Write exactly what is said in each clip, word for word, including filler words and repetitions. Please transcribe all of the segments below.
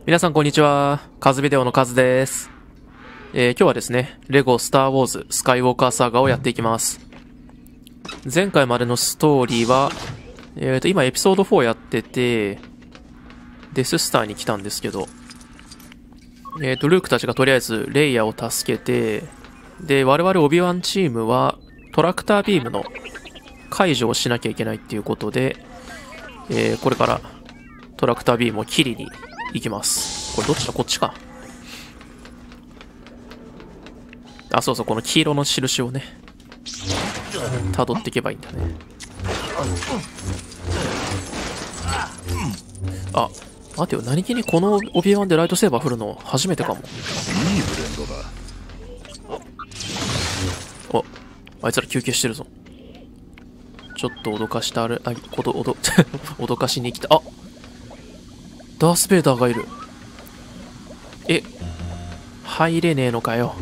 皆さんこんにちは。カズビデオのカズです。えー、今日はですね、レゴスターウォーズスカイウォーカーサーガをやっていきます。前回までのストーリーは、えーと、今エピソードフォーやってて、デススターに来たんですけど、えーと、ルークたちがとりあえずレイヤーを助けて、で、我々オビワンチームはトラクタービームの解除をしなきゃいけないっていうことで、えー、これからトラクタービームを切りに行きます。これどっちだ？こっちか。あ、そうそう、この黄色の印をね、辿っていけばいいんだね。あ、待てよ、何気にこのオビワンでライトセーバー振るの初めてかも。いいブレンドだ。お、あいつら休憩してるぞ。ちょっと脅かしたある、あ、こと、おど、脅かしに来た。あ、ダース・ベイダーがいる。え、入れねえのかよ。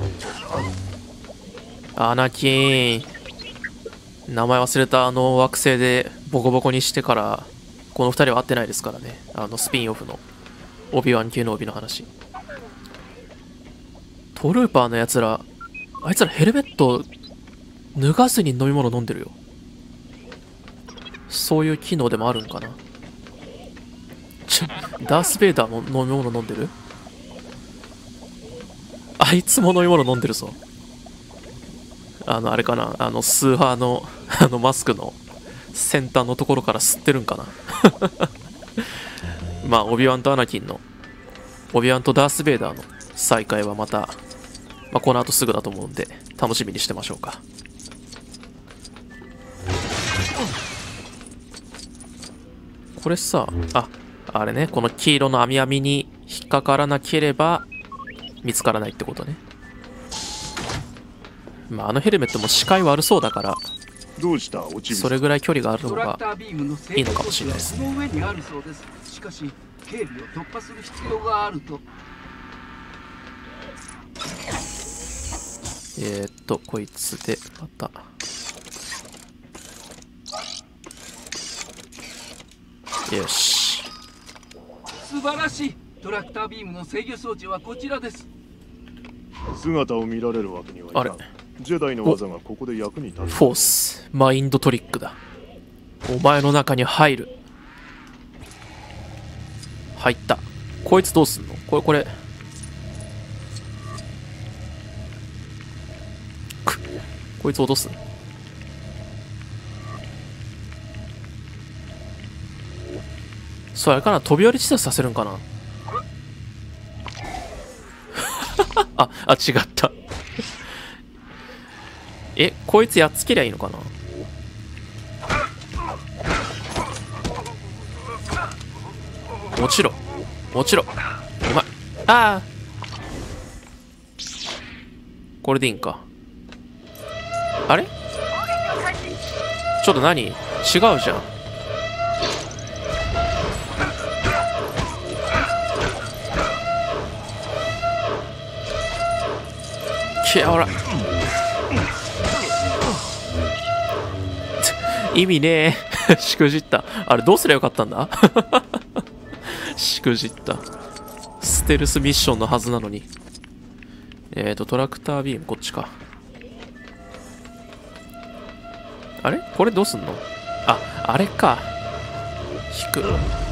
アナキーン。名前忘れたあの惑星でボコボコにしてから、この二人は会ってないですからね。あのスピンオフのオビワン系の帯の話。トルーパーのやつら、あいつらヘルメット脱がずに飲み物飲んでるよ。そういう機能でもあるんかな。ダース・ベイダーも飲み物飲んでる？あいつも飲み物飲んでるぞ。あの、あれかな、あの、スーハーの、あの、マスクの先端のところから吸ってるんかな。まあ、オビワンとアナキンの、オビワンとダース・ベイダーの再会はまた、まあ、この後すぐだと思うんで、楽しみにしてましょうか。これさ、あ、あれね、この黄色の網網に引っかからなければ見つからないってことね。まあ、あのヘルメットも視界悪そうだから、 どうしたおちびさん、 それぐらい距離があるのがいいのかもしれないですね。 しかし警備を突破する必要があると。 えー、っとこいつでまたよし。 素晴らしい。トラクタービームの制御装置はこちらです。 姿を見られるわけにはいかん。あれ、ジェダイの技がここで役に立つ。 フォースマインドトリックだ。お前の中に入る。入った。こいつどうすんの？これこれくこいつ落とす。それあれかな、飛び降り自殺させるんかな。あ、あ、違った。え、こいつやっつけりゃいいのかな。もちろんもちろんうまい。ああ、これでいいんか。あれ、ちょっと何違うじゃん。きゃ、ほら意味ねえ。しくじった。あれどうすりゃよかったんだ。しくじった。ステルスミッションのはずなのに。えーとトラクタービームこっちか。あれこれどうすんの？あ、あれか。引く。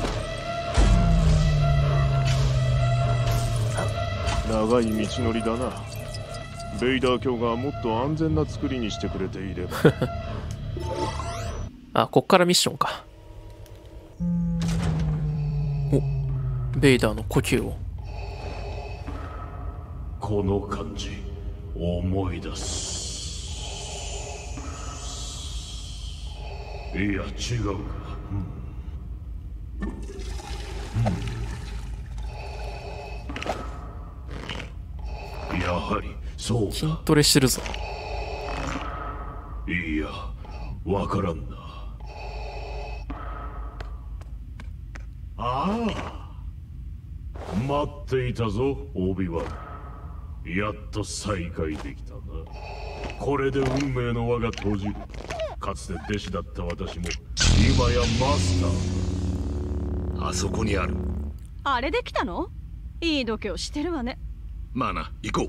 長い道のりだな。ベイダー卿がもっと安全な作りにしてくれていれば。 あ、こっからミッションか。お、ベイダーの呼吸を。 この感じ思い出す。いや違うか、うんうん、やはりそうか。 筋トレしてるぞ。 いやわからんな。ああ、待っていたぞオビワン。やっと再会できたな。これで運命の輪が閉じる。かつて弟子だった私も今やマスター。 あそこにある。 あれで来たの？いい度胸してるわね。 まあな、行こう。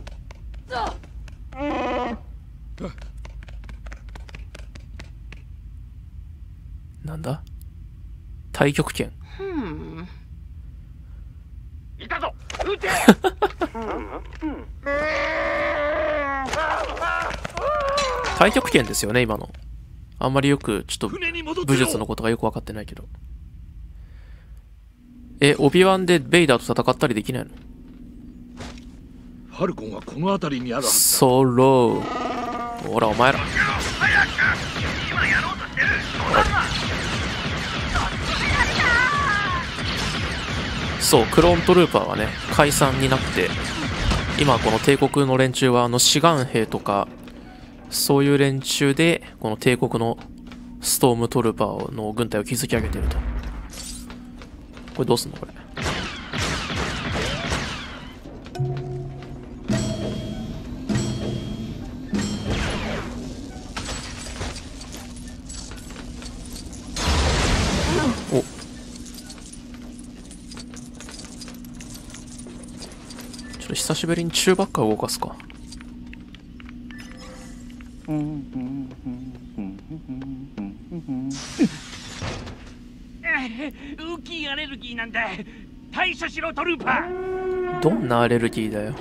なんだ？太極拳。 いたぞ、撃て。 太極拳ですよね、今の。あんまりよく、ちょっと、武術のことがよくわかってないけど。え、オビワンでベイダーと戦ったりできないの？ ファルコンはこの辺りにあるはずだ。 ソロー。ほら、お前ら。そう、クローントルーパーはね、解散になって、今この帝国の連中は、あの、志願兵とか、そういう連中で、この帝国のストームトルーパーの軍隊を築き上げていると。これどうすんのこれ。お。ちょっと久しぶりに中ばっか動かすか。 ウキーアレルギーなんだ。対処しろトルーパー。 どんなアレルギーだよ。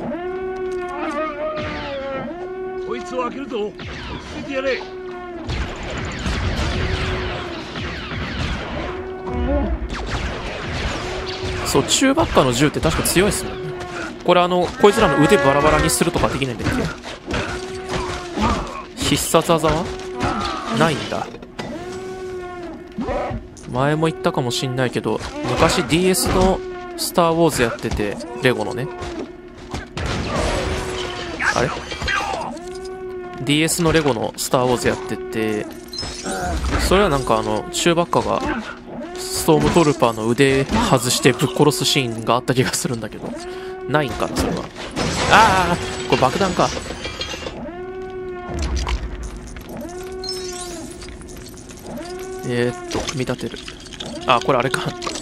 こいつを開けるぞ。落ち着いてやれ。 そう、中ばっかの銃って確か強いっすもんね。これあの、こいつらの腕バラバラにするとかできないんだっけ？必殺技はないんだ。前も言ったかもしんないけど、昔 ディーエス のスター・ウォーズやってて、レゴのね。あれ ディーエス のレゴのスター・ウォーズやってて、それはなんかあの、中ばっかが、ストームトルーパーの腕外してぶっ殺すシーンがあった気がするんだけど、ないんかな、それは。ああ、これ爆弾か。えーっと、組み立てる。あ、これあれか。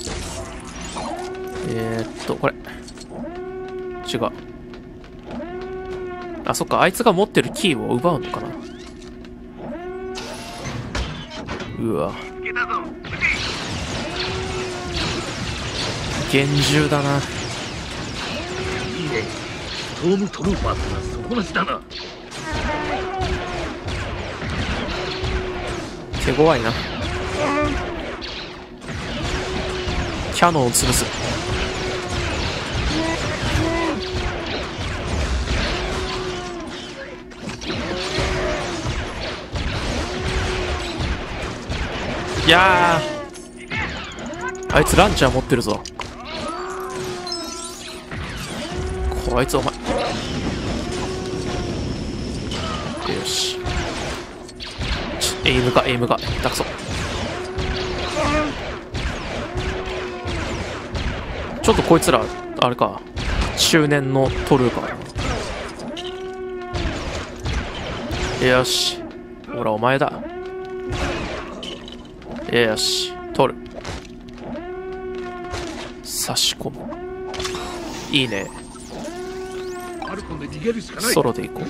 えーっと、これ。違う。あ、そっか、あいつが持ってるキーを奪うのかな。うわ。厳重だな。 いいね。ストームトルーパーってのは底なしだな。 手強いな。キャノンを潰す。いやー、あいつランチャー持ってるぞ。こいつお前。よし。エイムがエイムが下手くそ。ちょっとこいつらあれか、中年のトルーパー。よし、ほらお前だ。よし、取る。差し込む。いいね。ソロで行こう。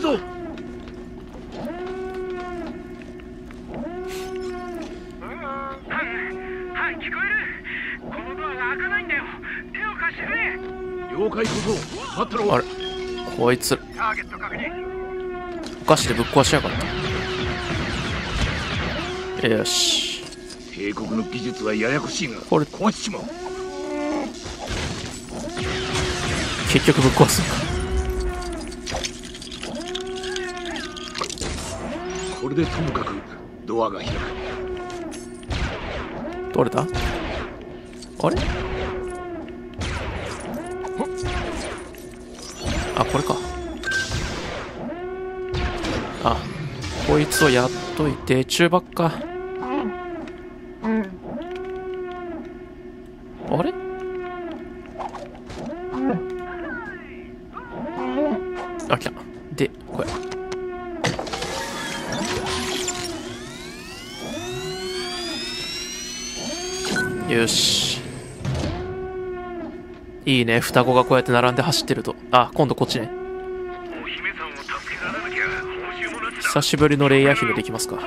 あれ、こいつお菓子でぶっ壊しやがった。よし。 帝国の技術はややこしいが、 これ壊しちまう。 結局ぶっ壊すんだ。 これでともかくドアが開く。 どれだ？あれ？あ、これか。あ、こいつをやっといて、中ばっか。あれ？あ、来た。で、これ。よし。 いいね、双子がこうやって並んで走ってると。あ、今度こっちね。久しぶりのレイヤー姫できますか。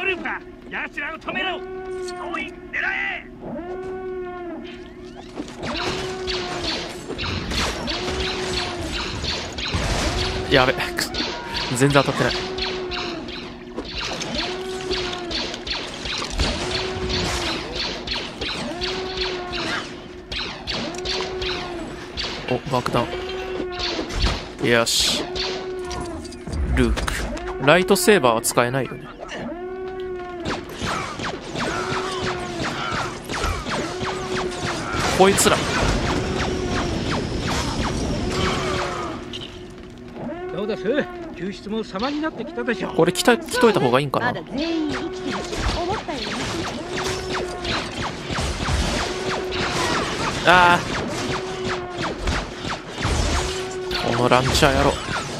やべ、全然当たってない。お、爆弾。よし。ルーク。ライトセーバーは使えないよね。こいつら。 どうです？救出も様になってきたでしょ。 これ来た、来といた方がいいんかな。 まだ全員生きてるし、思ったよりね。 ああ。このランチャーやろ。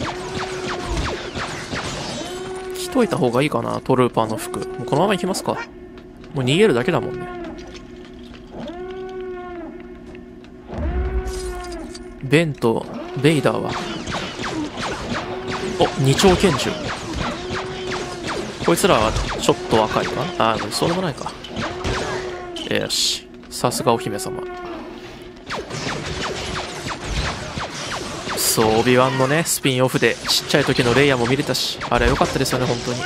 着といた方がいいかな、トルーパーの服。もうこのまま行きますか。もう逃げるだけだもんね。ベンとベイダーは。お、二丁拳銃。こいつらはちょっと若いかな。ああ、そうでもないか。よし。さすがお姫様。そう、オビワンのね、スピンオフでちっちゃい時のレイヤーも見れたし、あれは良かったですよね、本当に。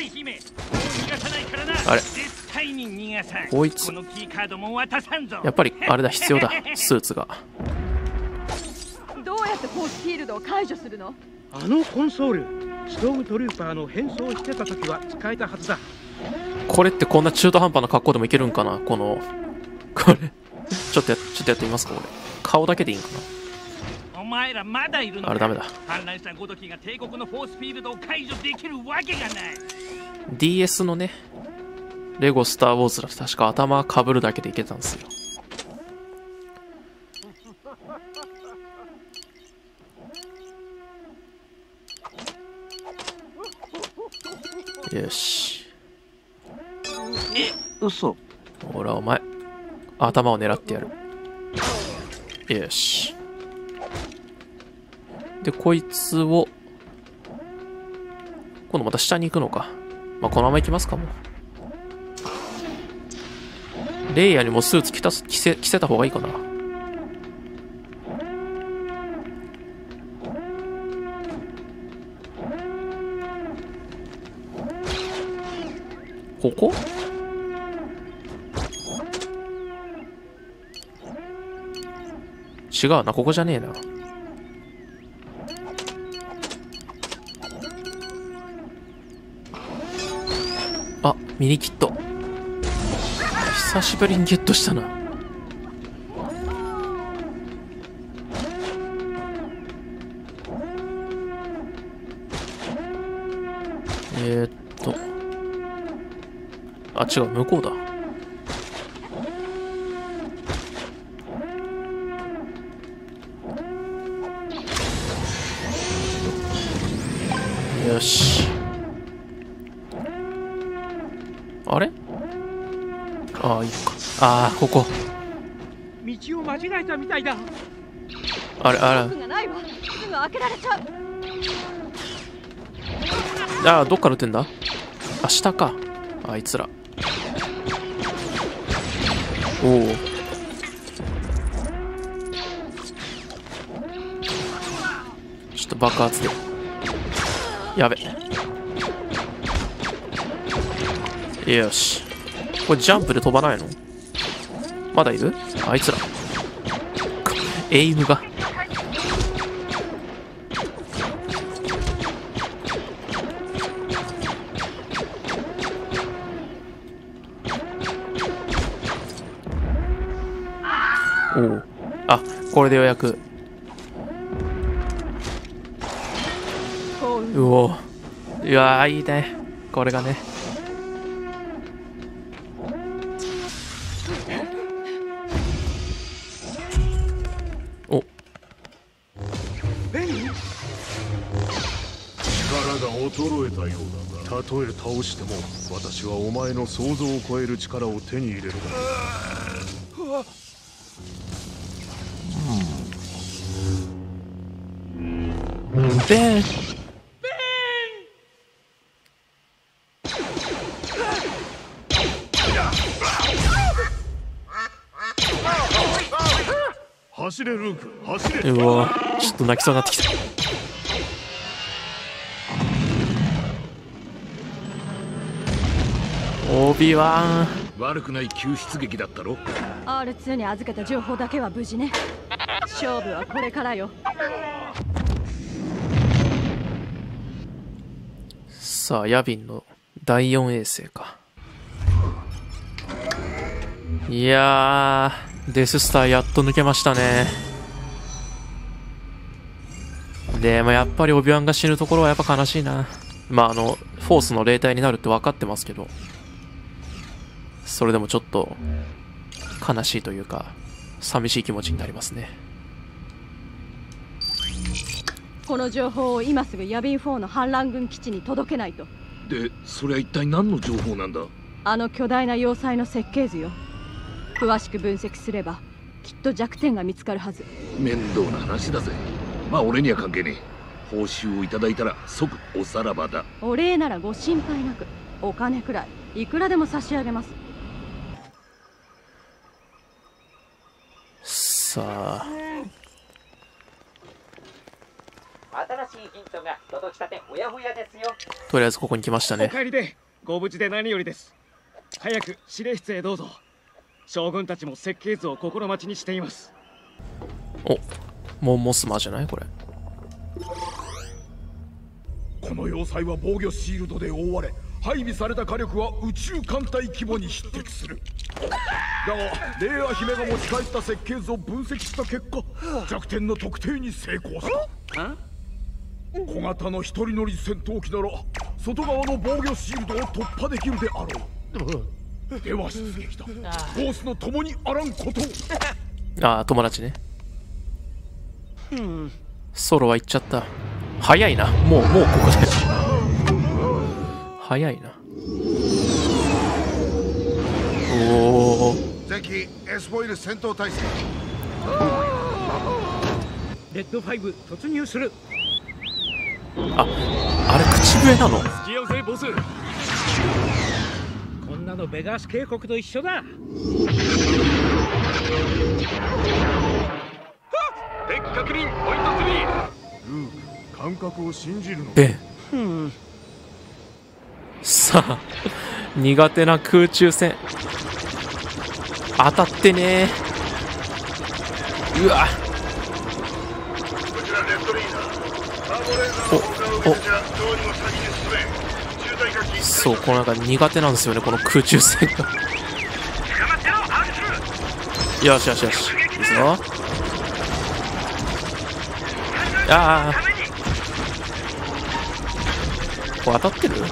あれ、こいつ、やっぱりあれだ、必要だ、スーツが。 どうやってフォースフィールドを解除するの？ あのコンソール、ストームトルーパーの変装してた時は使えたはずだ。 これってこんな中途半端な格好でもいけるんかな、この、これ。ちょっとや、ちょっとやってみますか、これ。顔だけでいいんかな。 お前らまだいるの？ あれダメだ。 反乱したごときが帝国のフォースフィールドを解除できるわけがない。 ディーエス のね、レゴスターウォーズだと確か頭かぶるだけでいけたんですよ。よし。 え、嘘。 ほらお前、頭を狙ってやる。よし。で、こいつを、今度また下に行くのか。まあ、このまま行きますかも。レイヤーにもスーツ着たす、着せ、着せた方がいいかな。ここ？違うな、ここじゃねえな。あ、ミニキット。久しぶりにゲットしたな。えー、っと。あ、違う、向こうだ。よし。あれ？ああ、いいか。ああ、ここ。 道を間違えたみたいだ。 あれ、あれ。 がないわ。すぐ開けられちゃう。 ああ、どっから撃ってんだ？あ、下か。あいつら。おお。ちょっと爆発で。やべ。よし。これジャンプで飛ばないの？まだいる？あいつら。エイムが。おお。あ、これでようやく。うお。いやー、いいね。これがね。お。 力が衰えたようだな。 たとえ倒しても私はお前の想像を超える力を手に入れるだろう。 ベン。 走れルーク、走れ。 うわ、ちょっと泣きそうになってきた。オビワン。 悪くない救出劇だったろ。 アールツー に預けた情報だけは無事ね。勝負はこれからよ。 さあ、ヤビンのだいよん衛星か。いやー、デススターやっと抜けましたね。でもやっぱりオビワンが死ぬところはやっぱ悲しいな。まああの、フォースの霊体になるって分かってますけど、それでもちょっと悲しいというか、寂しい気持ちになりますね。 この情報を今すぐヤビンフォーの反乱軍基地に届けないと。 で、それは一体何の情報なんだ。 あの巨大な要塞の設計図よ。詳しく分析すればきっと弱点が見つかるはず。 面倒な話だぜ。まあ俺には関係ねえ。報酬をいただいたら即おさらばだ。 お礼ならご心配なく。お金くらいいくらでも差し上げます。 さあ、 新しいヒントが届きたてほやほやですよ。 とりあえずここに来ましたおね。 帰りでご無事で何よりです。早く指令室へどうぞ。将軍たちも設計図を心待ちにしています。 お、もうモスマじゃないこれ。 この要塞は防御シールドで覆われ、配備された火力は宇宙艦隊規模に匹敵する。だがレイア姫が持ち帰った設計図を分析した結果、弱点の特定に成功した。小型の一人乗り戦闘機なら外側の防御シールドを突破できるであろう。では出撃だ。フォースの共にあらんことを。 ああ、友達ね。ソロは行っちゃった。早いな。もうもうここで早いな。おお。 前期エスフォイル戦闘態勢。 レッドファイブ突入する。 あ、あれ口笛なの。 付き合うぜボス。こんなのベガス渓谷と一緒だ。 敵確認ポイントスリー。 ルーク、感覚を信じるの。 ベン。さあ、苦手な空中戦当たってねー。うわ、おお、そう、このなんか苦手なんですよね、この空中戦が。よしよしよし、いいぞ。ああ、これ当たってる？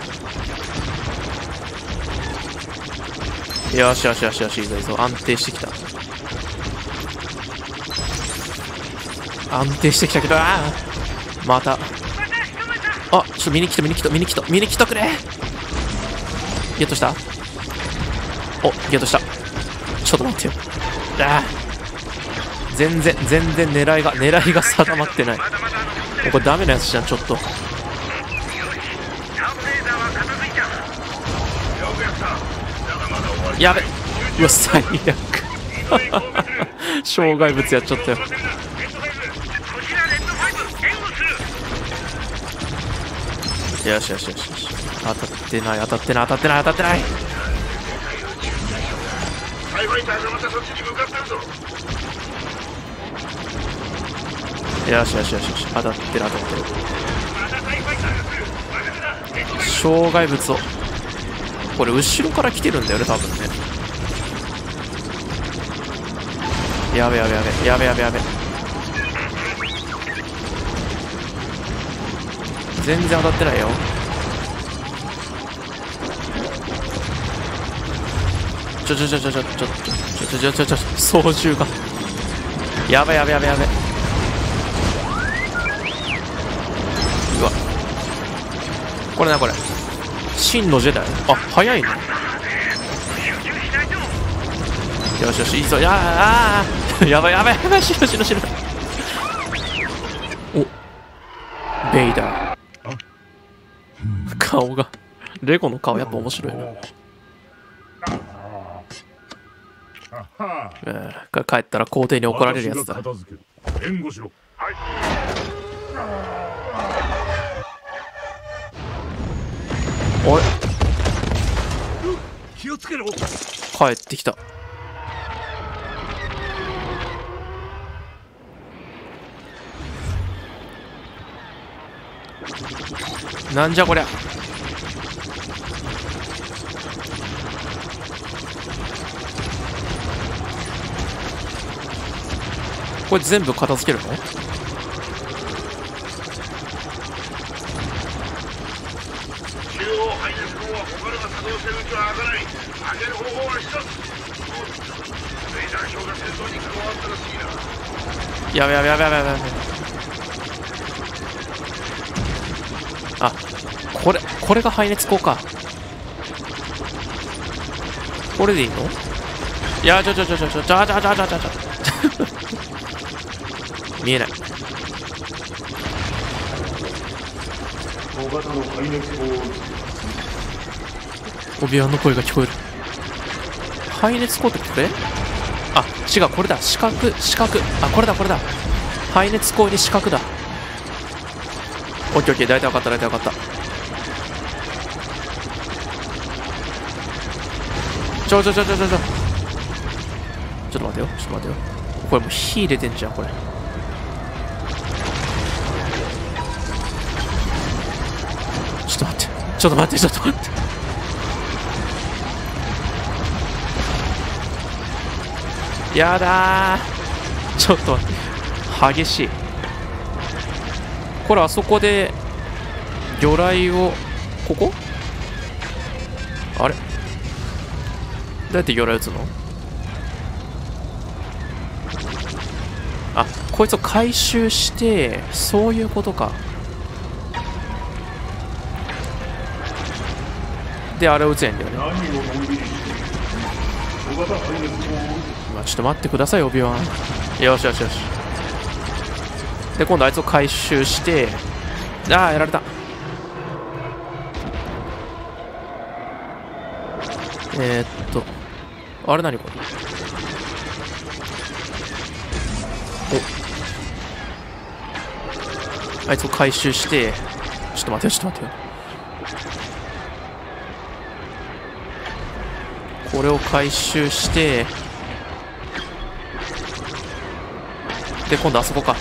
よしよしよしよし、いいぞいいぞ、安定してきた。安定してきたけど、ああ、また。あ、ちょっと見に来た見に来た見に来た見に来たくれ。ゲットした？お、ゲットした。ちょっと待ってよ。ああ、全然全然狙いが狙いが定まってない。これダメなやつじゃん、ちょっと。やべ、うわ最悪。障害物やっちゃったよ。よしよしよしよし、当たってない当たってない当たってない当たってない。よしよしよしよし、当たってる当たってる。障害物を、これ後ろから来てるんだよね多分ね。やべやべやべやべやべやべ、全然当たってないよ。ちょちょちょちょちょちょちょちょちょちょ操縦がやべやべやべやべ。うわ、これなこれ真のジェダイ。あ、早いね。よしよし、いいぞ。やああやばいやばいやばい、死ぬ死ぬ死ぬ。お、 ベイダー。顔が、レゴの顔やっぱ面白いな。えー、帰ったら皇帝に怒られるやつだ。 援護しろ。はい。 おい、 気をつけろ。 帰ってきた。なんじゃこりゃ。これ全部片付けるの？ 中央排熱口は他のが作動してるうちは開かない。開ける方法は一つ。レイダー卿が戦争に加わったらしいな。 やべやべやべやべやべやべ。あ、これこれが排熱口か。これでいいの？いや、ちょちょちょちょちょちょちょちょちょちょちょちょ見えない。 小型の排熱口をオビワンの声が聞こえる。排熱口ってこれ？あ、違う、これだ。四角、四角。あ、これだ、これだ。排熱口に四角だ。オッケーオッケー、大体分かった、大体分かった。ちょちょちょちょちょちょ。ちょっと待てよ、ちょっと待てよ。これもう火入れてんじゃん、これ。ちょっと待って、ちょっと待って、ちょっと待って。やだー、ちょっと待って、激しい。これあそこで魚雷を、ここあれ、どうやって魚雷撃つの？あ、こいつを回収して、そういうことか。で、あれを撃つんだよね。まあ、ちょっと待ってください、オビワン。よしよしよし。で、今度あいつを回収して、ああ、やられた。えー、っと、あれ何これ。お、あいつを回収して、ちょっと待ってよ、ちょっと待ってよ。これを回収して、で、今度あそこか。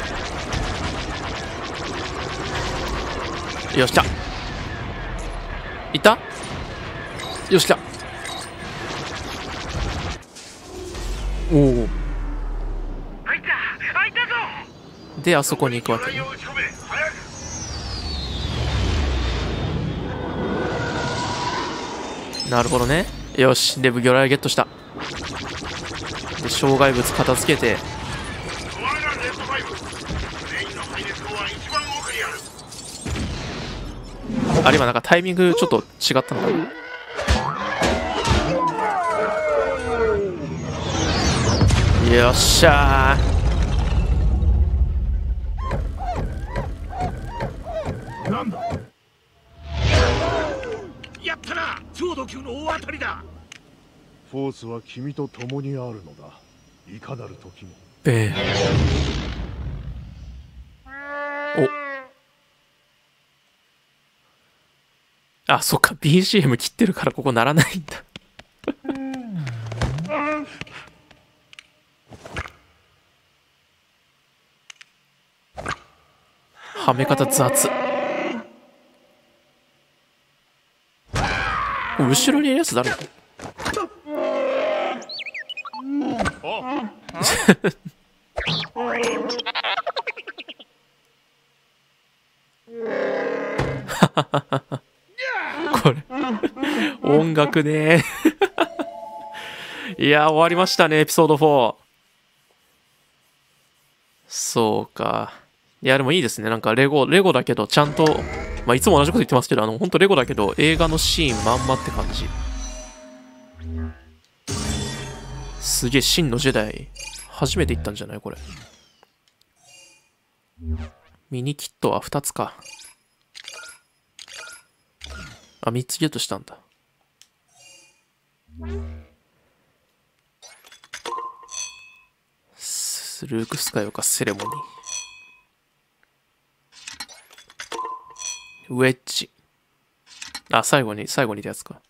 よし、来た。いた？よし、来た。おお。で、あそこに行くわけね。なるほどね。よし、で、魚雷ゲットした。で、障害物片付けて。あれ、今なんかタイミングちょっと違ったのかな。よっしゃー。なんだ。やったな、超度級の大当たりだ。 フォースは君と共にあるのだ。いかなる時も。 べえ。お。あ、そっか、ビージーエム 切ってるからここならないんだ。はめ方雑。後ろにいるやつ誰？これ音楽ね。いや、終わりましたね、エピソードフォー。そうか。いや、でもいいですね。なんかレゴ、レゴだけど、ちゃんと、まあ、いつも同じこと言ってますけど、あの、ほんとレゴだけど、映画のシーンまんまって感じ。すげえ、真のジェダイ。初めて行ったんじゃないこれ。ミニキットはふたつか。 あ、みっつゲットしたんだ。ルークスカイオかセレモニー。ウェッジ。あ、最後に、最後にってやつか。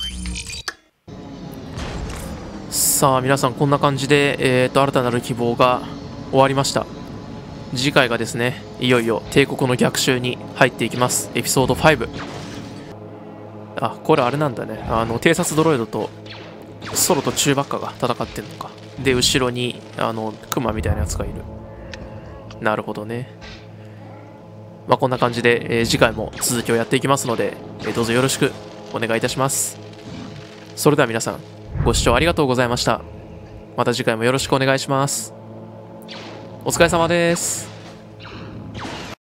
さあ、皆さんこんな感じで、えっと、新たなる希望が終わりました。次回がですね、いよいよ帝国の逆襲に入っていきます。エピソードファイブ。あ、これあれなんだね。あの、偵察ドロイドとソロとチューバッカが戦ってんのか。で、後ろに、あの、クマみたいなやつがいる。なるほどね。まあ、こんな感じで、えー、次回も続きをやっていきますので、えー、どうぞよろしくお願いいたします。それでは皆さん、ご視聴ありがとうございました。また次回もよろしくお願いします。お疲れ様です。